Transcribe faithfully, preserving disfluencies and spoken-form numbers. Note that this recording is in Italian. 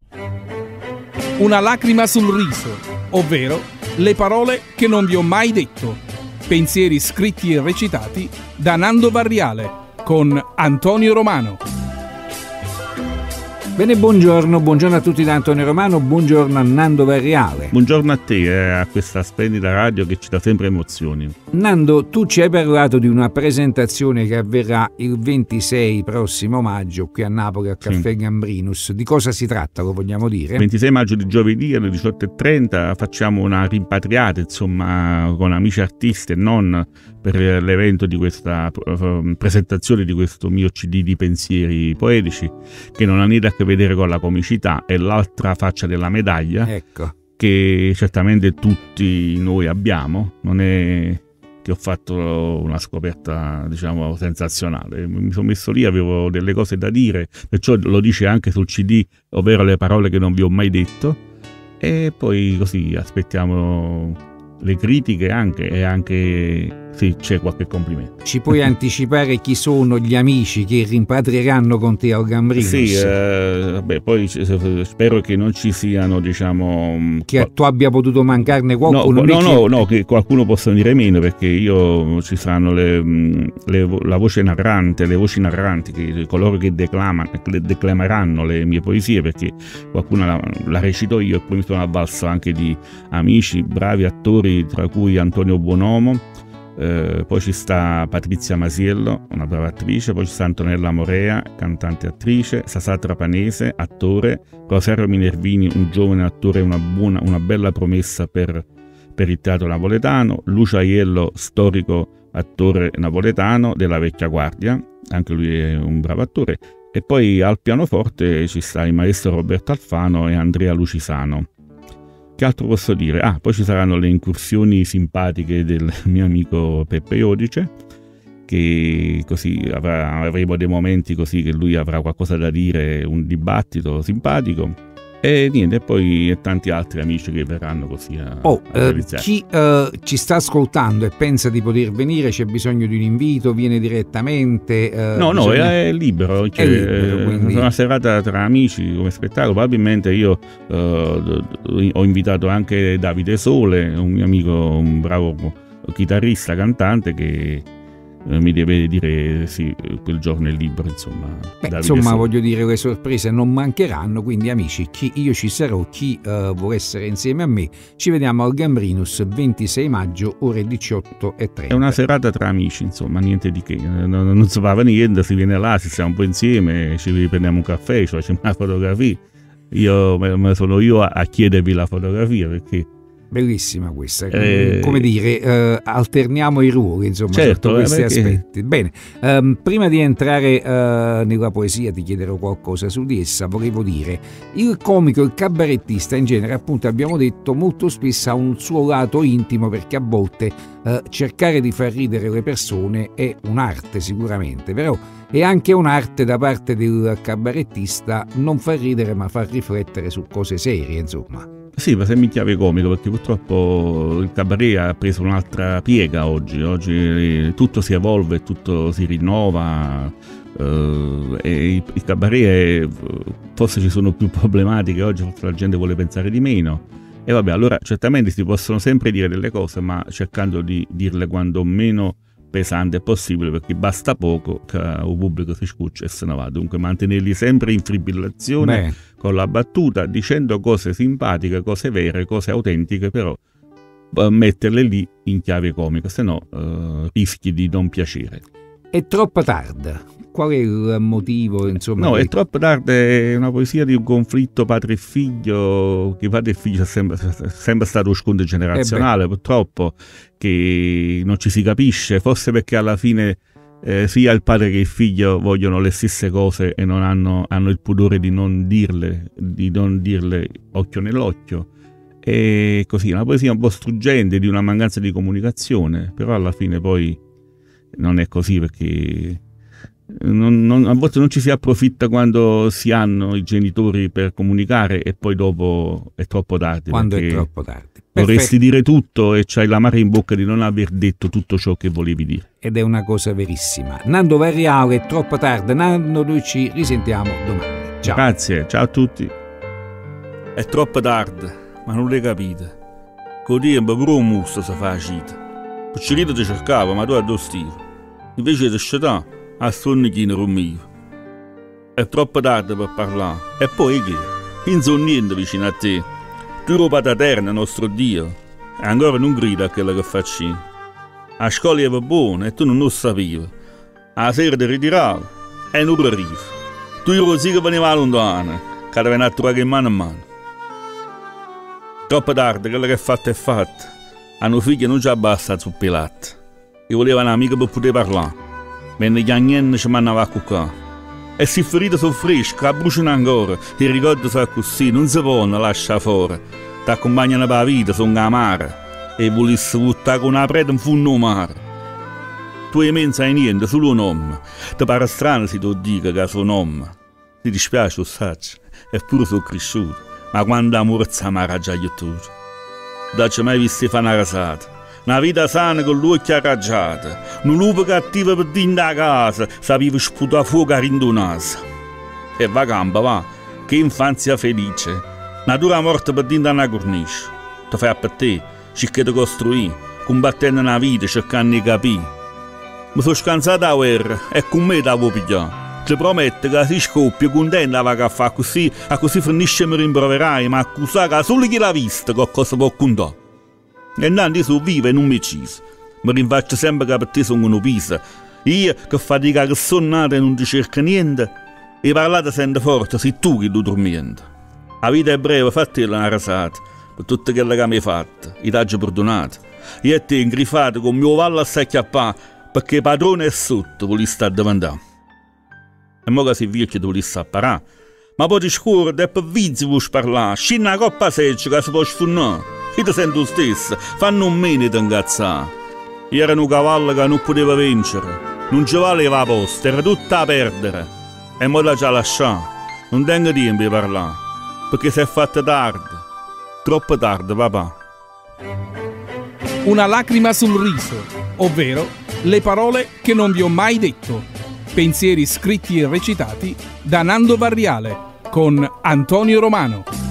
Una lacrima sul riso, ovvero le parole che non vi ho mai detto. Pensieri scritti e recitati da Nando Barriale con Antonio Romano. Bene, buongiorno, buongiorno a tutti da Antonio Romano, buongiorno a Nando Barriale. Buongiorno a te, eh, a questa splendida radio che ci dà sempre emozioni. Nando, tu ci hai parlato di una presentazione che avverrà il ventisei prossimo maggio qui a Napoli al Caffè sì. Gambrinus. Di cosa si tratta, lo vogliamo dire? ventisei maggio di giovedì alle diciotto e trenta facciamo una rimpatriata, insomma, con amici artisti e non, per l'evento di questa uh, presentazione di questo mio C D di pensieri poetici, che non ha niente a che vedere con la comicità, è l'altra faccia della medaglia, ecco, che certamente tutti noi abbiamo. Non è che ho fatto una scoperta, diciamo, sensazionale. Mi sono messo lì, avevo delle cose da dire, perciò lo dice anche sul C D, ovvero le parole che non vi ho mai detto, e poi così aspettiamo le critiche anche, e anche sì, c'è qualche complimento. Ci puoi anticipare chi sono gli amici che rimpatrieranno con te al Gambrinus? Sì, eh, vabbè, poi spero che non ci siano, diciamo, che qual- tu abbia potuto mancarne qualcuno. No, no, no, no, che qualcuno possa venire meno, perché io ci saranno le, le, la voce narrante, le voci narranti, che, coloro che declamano, declameranno le mie poesie, perché qualcuno la, la recito io, e poi mi sono avvalso anche di amici, bravi attori, tra cui Antonio Buonomo. Eh, poi ci sta Patrizia Masiello, una brava attrice, poi ci sta Antonella Morea, cantante e attrice, Sasà Trapanese, attore, Rosario Minervini, un giovane attore, una buona, una bella promessa per, per il teatro napoletano, Lucio Aiello, storico attore napoletano della vecchia guardia, anche lui è un bravo attore, e poi al pianoforte ci sta il maestro Roberto Alfano e Andrea Lucisano. Che altro posso dire? Ah, poi ci saranno le incursioni simpatiche del mio amico Peppe Iodice, che così avrà, avremo dei momenti così che lui avrà qualcosa da dire, un dibattito simpatico. E niente, poi e tanti altri amici che verranno così a, oh, a eh, chi eh, ci sta ascoltando e pensa di poter venire, c'è bisogno di un invito, viene direttamente? Eh, no, bisogna... no, è, è libero, cioè, è libero, quindi... una serata tra amici come spettacolo. Probabilmente io eh, ho invitato anche Davide Sole, un mio amico, un bravo chitarrista, cantante, che mi deve dire sì, quel giorno è libero, insomma. Beh, insomma, Sole. Voglio dire, le sorprese non mancheranno, quindi amici, chi io ci sarò, chi uh, vuole essere insieme a me, ci vediamo al Gambrinus ventisei maggio ore diciotto e trenta. È una serata tra amici, insomma, niente di che, non, non si fa niente, si viene là, si sta un po' insieme, ci prendiamo un caffè, ci facciamo una fotografia. Io me sono io a, a chiedervi la fotografia, perché bellissima questa, eh, come dire, eh, alterniamo i ruoli, insomma, certo, sotto questi eh, aspetti. Bene, ehm, prima di entrare eh, nella poesia ti chiederò qualcosa su di essa. Volevo dire, il comico, il cabarettista in genere, appunto abbiamo detto, molto spesso ha un suo lato intimo, perché a volte eh, cercare di far ridere le persone è un'arte sicuramente, però è anche un'arte da parte del cabarettista non far ridere ma far riflettere su cose serie, insomma. Sì, ma sempre in chiave comico, perché purtroppo il cabaret ha preso un'altra piega oggi. Oggi tutto si evolve, tutto si rinnova, eh, e il cabaret è, forse ci sono più problematiche oggi, forse la gente vuole pensare di meno. E vabbè, allora certamente si possono sempre dire delle cose, ma cercando di dirle quando meno pesante possibile, perché basta poco che il pubblico si scuccia e se ne va. Dunque mantenerli sempre in fibrillazione, beh, con la battuta, dicendo cose simpatiche, cose vere, cose autentiche, però metterle lì in chiave comica, se no eh, rischi di non piacere. È troppo tardi. Qual è il motivo, insomma? No, che... è troppo tardi, è una poesia di un conflitto padre e figlio, che padre e figlio è sempre, sempre stato uno scontro generazionale, eh purtroppo, che non ci si capisce, forse perché alla fine eh, sia il padre che il figlio vogliono le stesse cose e non hanno, hanno il pudore di non dirle, di non dirle occhio nell'occhio. E così, una poesia un po' struggente, di una mancanza di comunicazione, però alla fine poi non è così, perché Non, non, a volte non ci si approfitta quando si hanno i genitori per comunicare, e poi dopo è troppo tardi. Quando è troppo tardi. Vorresti dire tutto e c'hai l'amaro in bocca di non aver detto tutto ciò che volevi dire. Ed è una cosa verissima. Nando Barriale, è troppo tardi. Nando, noi ci risentiamo domani. Ciao. Grazie, ciao a tutti. È troppo tardi, ma non l'hai capito. Con tempo pure un musto si fa cita. Puccerito ti cercava, ma tu addostivi. Invece di scettà, a sonnichino rummivo. È troppo tardi per parlare. E poi che? Non so niente vicino a te. Tu ero pataterna, nostro Dio. E ancora non grida a quello che facci. A scuola era buona e tu non lo sapevi. A sera ti ritiravi e non arrivi. Tu eri così che veniva lontano, che ti veniva a trovare in mano a mano. Troppo tardi, quello che è fatto è fatto. Hanno figli non ci abbassa sul pilatto. E volevano un'amica per poter parlare. Venne gli anni ci mandava a cuccare. E se ferite sono fresche, che bruciano ancora, ti ricordi sono così, non si possono lasciare fuori. Ti accompagnano per la vita, sono amare. E volessi buttare con una preda in fondo al mare. Tu e me non sai niente, solo un nome. Ti pare strano se ti dico che è suo nome. Ti dispiace, lo saggio, eppure sono cresciuto. Ma quando amore si amara già io tutto. Non ci mai visto fare una rasata. Una vita sana con l'occhio arraggiato. Un lupo cattivo per dentro la casa, sapeva sputare fuoco a rindonasa. E va campa, va, che infanzia felice. Natura morta per dentro una cornice. Ti fai per te, cerchi di costruire, combattendo una vita, cercando di capire. Mi sono scansato da guerra e con me ti avevo pigliato. Ti prometto che si scoppia contenta che fa così, a così finisce mi rimproverai, ma accusa che solo chi l'ha vista qualcosa può contare. E nanti sono vivo e non mi ciso. Mi rinfaccio sempre che per te sono una pisa. Io che fatica che sono nata e non ti cerco niente, e parlate sente forte, sei tu che lo dormiendo. La vita è breve, fatti una rasata, per tutto quello che mi hai fatto, e ti ho perdonato. Io e te ingrifato con mio vallo a s'acchiappare, perché il padrone è sotto, volessi stare davanti. E mo che si via che tu volessi apparare. Ma poi ti scordi e per vizzi vuoi parlare, scina una coppa secca che si può sfunnare. Io ti sento stesso, fanno un mene di incazzare. Io ero un cavallo che non poteva vincere, non ci valeva posta, era tutta a perdere. E mo la già lasciata, non tengo tempo di parlare, perché si è fatta tardi, troppo tardi, papà. Una lacrima sul riso, ovvero le parole che non vi ho mai detto. Pensieri scritti e recitati da Nando Varriale con Antonio Romano.